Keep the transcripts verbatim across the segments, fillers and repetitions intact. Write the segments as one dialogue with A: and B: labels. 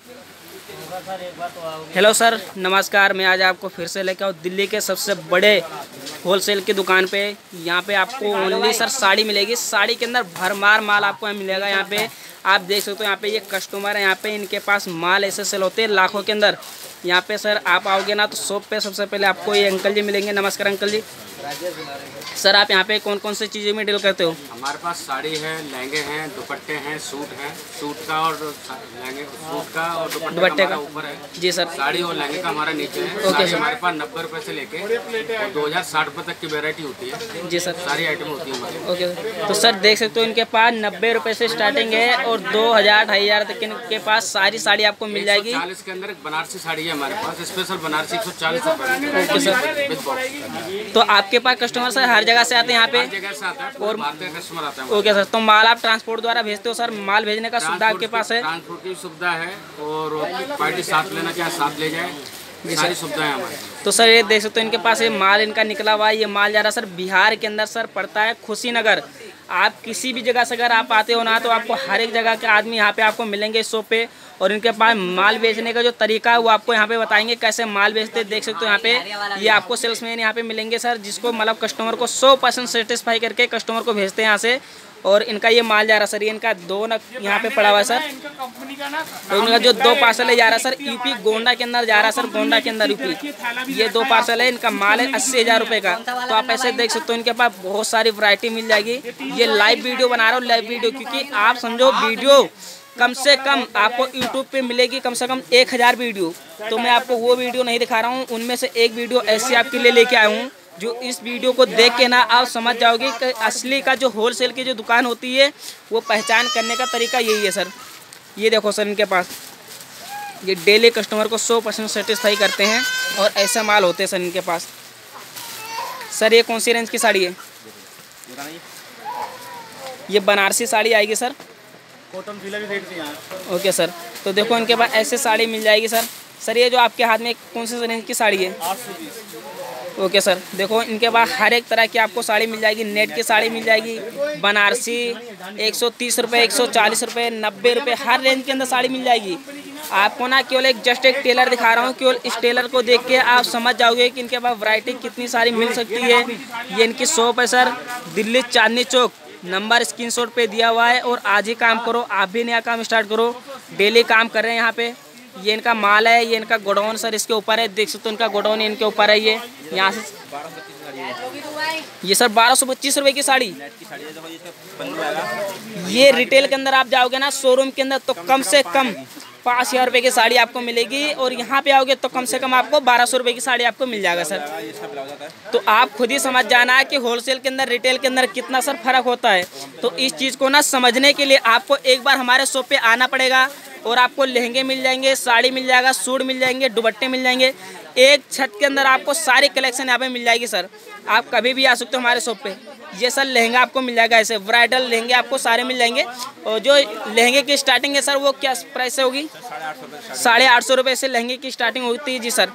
A: Hello sir, नमस्कार। मैं आज आपको फिर से लेकर आऊँ दिल्ली के सबसे बड़े होलसेल की दुकान पे। यहाँ पे आपको ओनली सर साड़ी मिलेगी। साड़ी के अंदर भरमार माल आपको यहाँ मिलेगा। यहाँ पे आप देख सकते हो, यहाँ पे ये कस्टमर है, यहाँ पे इनके पास माल ऐसे सेल होते हैं लाखों के अंदर। यहाँ पे सर आप आओगे ना तो शॉप पे सबसे पहले आपको ये अंकल जी मिलेंगे। नमस्कार अंकल जी। सर आप यहाँ पे कौन कौन सी चीज़ें में डील करते हो?
B: हमारे पास साड़ी है, लहंगे हैं, दुपट्टे हैं, सूट हैं। सूट का और लहंगे, सूट का और दुपट्टे का ऊपर है
A: जी सर।
B: साड़ी और लहंगे का हमारा नीचे है।
A: Okay sir.
B: हमारे पास नब्बे रुपए से लेके और दो हजार साठ रुपए तक की वेरायटी होती है
A: जी सर।
B: सारी आइटम होती है हमारे।
A: ओके तो सर देख सकते हो, इनके पास नब्बे रुपए से स्टार्टिंग है और दो हजार ढाई हजार तक इनके पास सारी साड़ी आपको मिल जाएगी।
B: चालीस के अंदर एक बनारसी साड़ी है हमारे पास, स्पेशल बनारसी एक सौ चालीस रुपए।
A: Okay sir. तो आपके पास कस्टमर सर हर जगह से आते हैं यहाँ पे?
B: जगह से आता है
A: और
B: कस्टमर आता है।
A: Okay sir. तो माल आप ट्रांसपोर्ट द्वारा भेजते हो? सर माल भेजने का सुविधा आपके पास है?
B: ट्रांसपोर्ट की सुविधा है और पार्टी साथ लेना चाहे साथ ले जाए, सारी सुविधाएं हमारे।
A: तो सर ये देख सकते हो, इनके पास ये माल इनका निकला हुआ है। ये माल जा रहा है सर बिहार के अंदर सर पड़ता है कुशीनगर। आप किसी भी जगह से अगर आप आते हो ना तो आपको हर एक जगह के आदमी यहाँ पे आपको मिलेंगे इस शॉप पे। और इनके पास माल बेचने का जो तरीका है वो आपको यहाँ पे बताएंगे कैसे माल बेचते हैं। देख सकते हो यहाँ पे ये आपको सेल्समैन यहाँ पे मिलेंगे सर, जिसको मतलब कस्टमर को सौ परसेंट सेटिस्फाई करके कस्टमर को भेजते हैं यहाँ से। और इनका ये माल जा रहा है सर, ये इनका दो न यहाँ पे पड़ा हुआ है सर। तो इनका जो दो पार्सल है जा रहा है सर यूपी गोंडा के अंदर जा रहा है सर, गोंडा के अंदर यूपी। ये दो पार्सल है, इनका माल है अस्सी हज़ार रुपये का। तो आप ऐसे देख सकते हो, इनके पास बहुत सारी वैरायटी मिल जाएगी। ये लाइव वीडियो बना रहा हूँ, लाइव वीडियो, क्योंकि आप समझो वीडियो कम से कम आपको यूट्यूब पे मिलेगी कम से कम एक हज़ार वीडियो। तो मैं आपको वो वीडियो नहीं दिखा रहा हूँ, उनमें से एक वीडियो ऐसी आपके लिए लेके आया हूँ जो इस वीडियो को देख के ना आप समझ जाओगे कि असली का जो होलसेल की जो दुकान होती है वो पहचान करने का तरीका यही है सर। ये देखो सर, इनके पास ये डेली कस्टमर को सौ परसेंट सेटिस्फाई करते हैं और ऐसा माल होते हैं सर इनके पास। सर ये कौन सी रेंज की साड़ी है? ये बनारसी साड़ी आएगी सर,
C: कॉटन फिला भी रेट से।
A: Okay sir. तो देखो इनके पास ऐसे साड़ी मिल जाएगी सर। सर ये जो आपके हाथ में कौन सी रेंज की साड़ी है?
C: आठ सौ बीस।
A: Okay sir. देखो इनके पास हर एक तरह की आपको साड़ी मिल जाएगी। नेट की साड़ी मिल जाएगी, बनारसी एक सौ तीस रुपये, एक सौ चालीस रुपये, नब्बे रुपये, हर रेंज के अंदर साड़ी मिल जाएगी। आपको ना केवल एक जस्ट एक टेलर दिखा रहा हूँ, केवल इस टेलर को देख के आप समझ जाओगे कि इनके पास वैरायटी कितनी सारी मिल सकती है। ये इनकी शॉप है sir, Delhi Chandni Chowk. Number screenshot पे दिया हुआ है और आज ही काम करो, आप भी नया काम स्टार्ट करो। डेली काम कर रहे हैं यहाँ पे। ये इनका माल है, ये इनका गोडाउन सर इसके ऊपर है, देख सकते हो इनका गोडाउन इनके ऊपर है। ये यहाँ से ये सर बारह सौ पच्चीस रुपये की साड़ी। ये रिटेल के अंदर आप जाओगे ना शोरूम के अंदर तो कम से कम पाँच हज़ार रुपये की साड़ी आपको मिलेगी और यहाँ पे आओगे तो कम से कम आपको बारह सौ रुपये की साड़ी आपको मिल जाएगा सर। तो आप खुद ही समझ जाना है कि होलसेल के अंदर रिटेल के अंदर कितना सर फर्क होता है। तो इस चीज़ को ना समझने के लिए आपको एक बार हमारे शॉप पे आना पड़ेगा और आपको लहंगे मिल जाएंगे, साड़ी मिल जाएगा, सूट मिल जाएंगे, दुपट्टे मिल जाएंगे। एक छत के अंदर आपको सारी कलेक्शन यहाँ पे मिल जाएगी सर। आप कभी भी आ सकते हो हमारे शॉप पे। ये सर लहंगा आपको मिल जाएगा, ऐसे ब्राइडल लहंगे आपको सारे मिल जाएंगे। और जो लहंगे की स्टार्टिंग है सर वो क्या प्राइस से होगी? साढ़े आठ सौ रुपये से लहंगे की स्टार्टिंग होती है जी सर।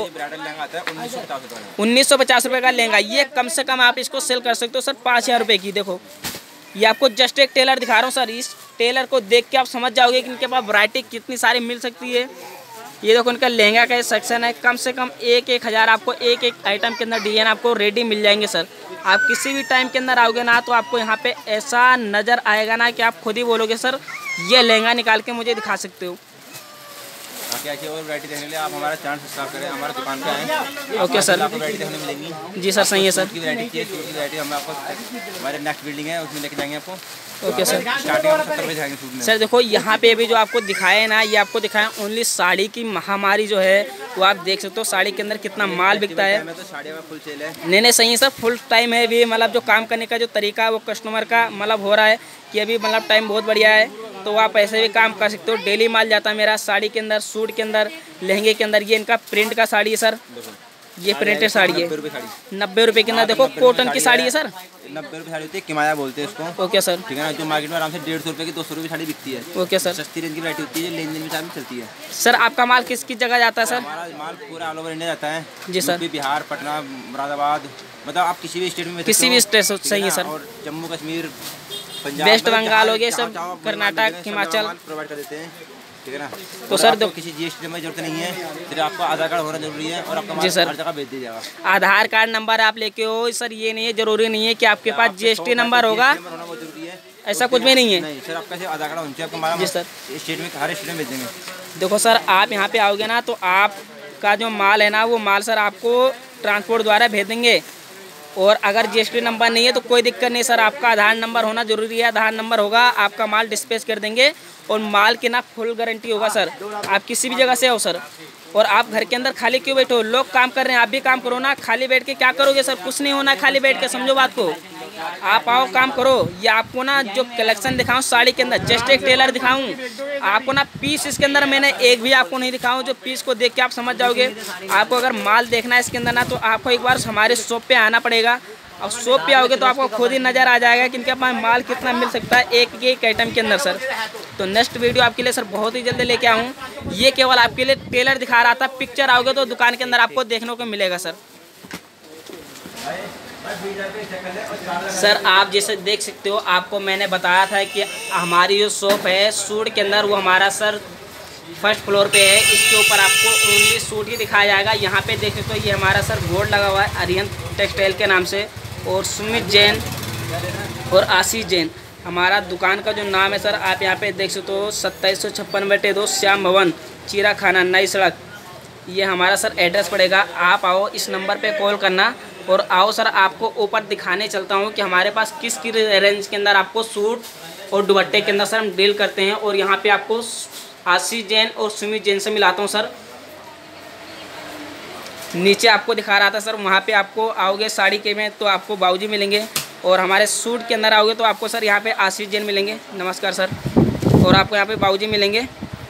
A: उन्नीस सौ पचास रुपये का लहंगा, ये कम से कम आप इसको सेल कर सकते हो सर पाँच हज़ार रुपये की। देखो ये आपको जस्ट एक टेलर दिखा रहा हूँ सर, इस टेलर को देख के आप समझ जाओगे कि इनके पास वैरायटी कितनी सारी मिल सकती है। ये देखो इनका लहंगा का सेक्शन है, कम से कम एक एक हज़ार आपको एक एक आइटम के अंदर डिजाइन आपको रेडी मिल जाएंगे सर। आप किसी भी टाइम के अंदर आओगे ना तो आपको यहाँ पे ऐसा नज़र आएगा ना कि आप खुद ही बोलोगे सर ये लहंगा निकाल के मुझे दिखा सकते हो।
C: क्या क्या और वैरायटी देखने के लिए आप हमारा चैनल सब्सक्राइब करें, हमारे दुकान पे आएं।
A: ओके सर,
C: आपको वैरायटी देखने मिलेंगी।
A: जी सर, सही है सर।
C: की वैरायटी चाहिए, सूट की वैरायटी हम आपको हमारे नेक्स्ट बिल्डिंग है उसमें लेके जाएंगे आपको।
A: Okay sir.
C: स्टार्टिंग में सत्तर रुपये जाएंगे सूट में।
A: सर देखो यहाँ पे भी जो आपको दिखाए ना, ये आपको दिखाए ओनली साड़ी की महामारी जो है वो आप देख सकते हो साड़ी के अंदर कितना माल बिकता है।
C: तो साड़ियों में फुल सेल है।
A: नहीं नहीं सही है सर, फुल टाइम है भी। मतलब जो काम करने का जो तरीका है वो कस्टमर का मतलब हो रहा है कि अभी मतलब टाइम बहुत बढ़िया है। तो आप ऐसे भी काम कर सकते हो। डेली माल जाता है मेरा साड़ी के अंदर, सूट के अंदर, लहंगे के अंदर। ये इनका प्रिंट का साड़ी है सर, ये प्रिंटेड साड़ी है नब्बे रुपये के अंदर। देखो कॉटन की साड़ी है सर,
C: नब्बे रुपये साड़ी होती है, किमाया बोलते हैं उसको।
A: Okay sir.
C: ठीक है ना, जो मार्केट में आराम से डेढ़ सौ रुपये की दो सौ रुपये साड़ी बिकती है।
A: Okay sir.
C: सस्ती रेंज की वैरायटी होती है, लेन देन में चलती है।
A: सर आपका माल किस किस जगह जाता है सर?
C: हमारा माल पूरा ऑल ओवर इंडिया जाता है
A: जी सर।
C: बिहार, पटना, मुरादाबाद, मतलब आप किसी भी स्टेट में
A: किसी भी स्टेट सही है सर।
C: और जम्मू कश्मीर, पंजाब,
A: वेस्ट बंगाल हो गए सब, कर्नाटक, हिमाचल
C: प्रोवाइड कर देते हैं। ठीक है ना।
A: तो सर
C: आपको किसी जीएसटी में जरूरत नहीं है, सिर्फ आपका आधार कार्ड होना जरूरी है और आपका
A: जी सर
C: हर जगह भेज दिया जाएगा।
A: आधार कार्ड नंबर आप लेके हो सर, ये नहीं है जरूरी नहीं है कि आपके पास जीएसटी नंबर होगा, ऐसा कुछ भी नहीं है।
C: नहीं सर, आपका आधार कार्ड होना चाहिए आपका।
A: जी सर
C: स्टेट में हर स्टेट में भेज देंगे।
A: देखो सर, आप यहाँ पे आओगे ना तो आपका जो माल है ना वो माल सर आपको ट्रांसपोर्ट द्वारा भेज देंगे। और अगर जीएसटी नंबर नहीं है तो कोई दिक्कत नहीं सर, आपका आधार नंबर होना जरूरी है। आधार नंबर होगा, आपका माल डिस्पैच कर देंगे और माल की ना फुल गारंटी होगा सर। आप किसी भी जगह से हो सर, और आप घर के अंदर खाली क्यों बैठो, लोग काम कर रहे हैं, आप भी काम करो ना। खाली बैठ के क्या करोगे सर, कुछ नहीं होना खाली बैठ के, समझो बात को। आप आओ काम करो। ये आपको ना जो कलेक्शन दिखाऊं साड़ी के अंदर, जस्ट एक टेलर दिखाऊं आपको ना, पीस इसके अंदर मैंने एक भी आपको नहीं दिखाऊं, जो पीस को देख के आप समझ जाओगे। आपको अगर माल देखना है इसके अंदर ना तो आपको एक बार हमारे शॉप पे आना पड़ेगा। और शॉप पे आओगे तो आपको खुद ही नज़र आ जाएगा कि इनके पास माल कितना मिल सकता है एक एक आइटम के अंदर सर। तो नेक्स्ट वीडियो आपके लिए सर बहुत ही जल्दी लेके आऊँ। ये केवल आपके लिए टेलर दिखा रहा था, पिक्चर आओगे तो दुकान के अंदर आपको देखने को मिलेगा सर। सर आप जैसे देख सकते हो, आपको मैंने बताया था कि हमारी जो शॉप है सूट के अंदर, वो हमारा सर फर्स्ट फ्लोर पे है। इसके ऊपर आपको ओनली सूट ही दिखाया जाएगा। यहाँ पे देख सकते हो ये हमारा सर बोर्ड लगा हुआ है आर्यन टेक्सटाइल के नाम से, और सुमित जैन और आशीष जैन हमारा दुकान का जो नाम है सर। आप यहाँ पे देख सकते हो सत्ताईस सौ छप्पन बटे दो श्याम भवन, चीरा खाना, नई सड़क, ये हमारा सर एड्रेस पड़ेगा। आप आओ, इस नंबर पे कॉल करना और आओ सर, आपको ऊपर दिखाने चलता हूँ कि हमारे पास किस की रेंज के अंदर आपको सूट और दुपट्टे के अंदर सर हम डील करते हैं। और यहाँ पे आपको आशीष जैन और सुमित जैन से मिलाता हूँ सर। नीचे आपको दिखा रहा था सर, वहाँ पे आपको आओगे साड़ी के में तो आपको बाबूजी मिलेंगे, और हमारे सूट के अंदर आओगे तो आपको सर यहाँ पे आशीष जैन मिलेंगे, नमस्कार सर, और आपको यहाँ पे बाबूजी मिलेंगे।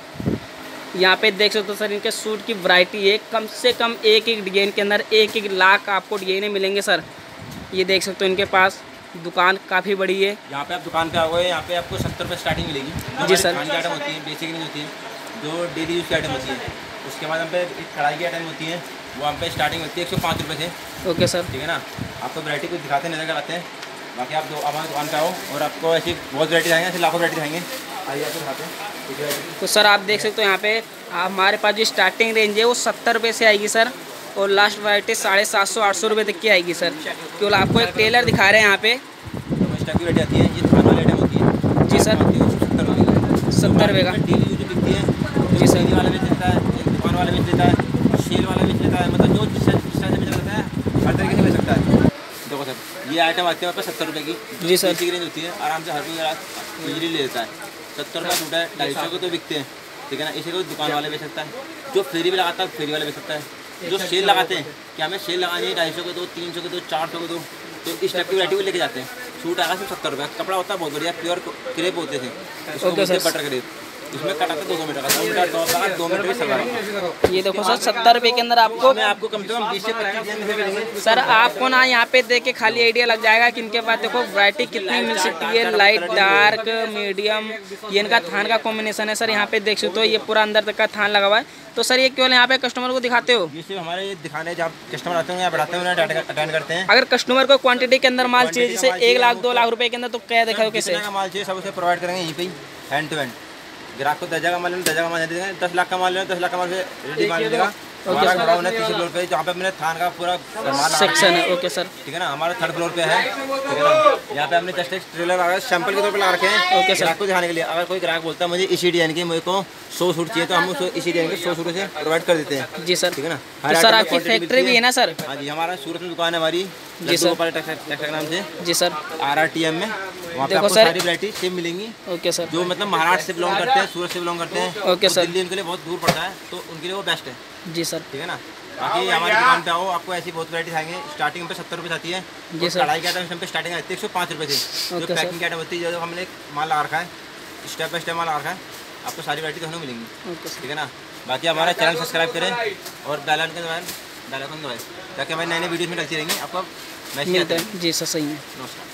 A: यहाँ पे देख सकते हो सर, इनके सूट की वैरायटी है, कम से कम एक एक डिजाइन के अंदर एक एक लाख आपको डिजाइने मिलेंगे सर। ये देख सकते हो इनके पास दुकान काफ़ी बड़ी है।
C: यहाँ पे आप दुकान पे आओगे, यहाँ पे आपको सत्तर रुपये स्टार्टिंग मिलेगी।
A: जी सर।
C: खाने की आइटम होती है, बेसिक नहीं होती है, जो डेली यूज़ की आइटम होती है। उसके बाद हम पे कढ़ाई की आइटम होती है, वो हम पे स्टार्टिंग होती है एक सौ पाँच रुपये से।
A: ओके सर,
C: ठीक है ना। आपको वैरायटी कुछ दिखाते नजर कराते हैं, बाकी आप दो हमारे दुकान पे आओ और आपको ऐसी बहुत वैरायटी दिखाएंगे, ऐसे लाखों वैरायटी दिखाएंगे। आइए आपको दिखाते हैं।
A: तो सर आप देख सकते हो यहाँ पे हमारे पास जो स्टार्टिंग रेंज है वो सत्तर रुपये से आएगी सर, और लास्ट वैरायटी साढ़े सात सौ आठ सौ रुपये तक की आएगी सर। केवल आपको एक टेलर दिखा रहे हैं यहाँ पे।
C: स्टॉक की वैरायटी आती है, ये थान वाली आइटम होती है।
A: जी सर,
C: सत्तर रुपये
A: सत्तर रुपये का।
C: डेली यूज बिकती है।
A: जी सर।
C: वाला बेच देता है, दुकान वाला बेच देता है, सेल वाला बेच देता है, मतलब जो जिस जिस तरह से बेच देता है हर तरीके से बेच सकता है। देखो सर, ये आइटम आती है सत्तर रुपये की।
A: जी सर।
C: की रेंज होती है, आराम से हर कोई इजीली ले लेता है। सत्तर रुपये सूट है, ढाई सौ के तो बिकते हैं, ठीक है ना। इसी को दुकान वाले बेच सकता है, जो फेरी भी लगाता है फेरी वाले बेच सकता है, जो सेल लगाते हैं कि हमें सेल लगानी है, ढाई सौ के दो, तीन सौ के दो, चार सौ के दो, तो इस टाइप की वैरायटी को लेके जाते हैं। सूट आएगा सिर्फ सत्तर रुपये, कपड़ा होता है बहुत बढ़िया, प्योर क्रेप होते थे,
A: ओके सर।
C: बटर क्रेप, इसमें कट आता है दो सौ मीटर का, दो मीटर दो का दो मीटर की सलवार।
A: ये देखो सर, सत्तर रुपये के अंदर आपको
C: मैं आपको कम से कम बीस से पच्चीस दिन में मिलेंगे
A: सर। आपको ना यहाँ पे देख के खाली आइडिया लग जाएगा कि इनके पास देखो वैरायटी कितनी मिल सकती है, लाइट, डार्क, मीडियम, ये इनका थान का कॉम्बिनेशन है सर। यहाँ पे देख सकते हो ये पूरा अंदर तक का थान लगा हुआ है। तो सर ये केवल यहाँ पे कस्टमर को दिखाते हो?
C: ये सिर्फ हमारे दिखाने जहाँ कस्टमर आते हैं यहाँ बढ़ाते हैं, उन्हें अटेंड करते हैं।
A: अगर कस्टमर को क्वांटिटी के अंदर माल चाहिए, जैसे एक लाख दो लाख रुपए के अंदर, तो क्या दिखाओ कैसे?
C: माल चाहिए सब उसे प्रोवाइड करेंगे यहीं पे, हैंड टू हैंड। ग्राहक को दस जगह माल लेना, दस जगह माल दे देंगे। दस लाख का माल लेना, दस लाख का माल रेडी माल मिलेगा। हमारा गोडाउन है तीसरे फ्लोर पे, जहाँ पे हमने थान का पूरा
A: सेक्शन है। ओके सर,
C: ठीक है ना। हमारा थर्ड फ्लोर पे है, ठीक है ना। यहाँ पे हमने जस्ट एक ट्रेलर आ सैंपल के तौर पे ला रखे हैं।
A: Okay sir.
C: ग्राहक को दिखाने के लिए, अगर कोई ग्राहक बोलता है मुझे इसी डिजाइन की, मेरे को सौ सूट चाहिए, तो हम उसको इसी डिजाइन के सौ सूट से प्रोवाइड कर देते हैं।
A: जी सर,
C: ठीक है ना।
A: तो सर आपकी फैक्ट्री भी है ना सर?
C: हाँ जी, हमारा सूरत में दुकान है हमारी,
A: जी सर,
C: टेक्सटाइल नाम से।
A: जी sir,
C: R R T M में, वहाँ पे
A: देखो
C: आपको
A: सर,
C: सारी वैरायटी सेम मिलेंगी।
A: ओके सर,
C: जो मतलब महाराष्ट्र से बिलोंग करते हैं, सूरत से बिलोंग करते हैं,
A: ओके सर,
C: दिल्ली उनके लिए बहुत दूर पड़ता है, तो उनके लिए वो बेस्ट है।
A: जी सर,
C: ठीक है ना। बाकी हमारी दुकान पे आओ, आपको ऐसी बहुत वैरायटी दिखाएंगे। स्टार्टिंग पे सत्तर रुपये आती है।
A: जी सर।
C: कढ़ाई की आइटम पे स्टार्टिंग आती है एक सौ पाँच रुपये से। जो पैकिंग की आइटम होती है, जो हमने माल लगा रखा है, स्टेप बाय स्टेप माल लगा रखा है, आपको सारी वैरायटी देखने को मिलेंगी। ठीक है ना। बाकी हमारा चैनल सब्सक्राइब करें और बेल आइकन के दबाएं, बेल आइकन दबाएं, ताकि हमारी नई नई वीडियोज़ में डलती रहेंगी, आपको मैसेज
A: मिलता है। जी सर, सही है।
C: नमस्कार।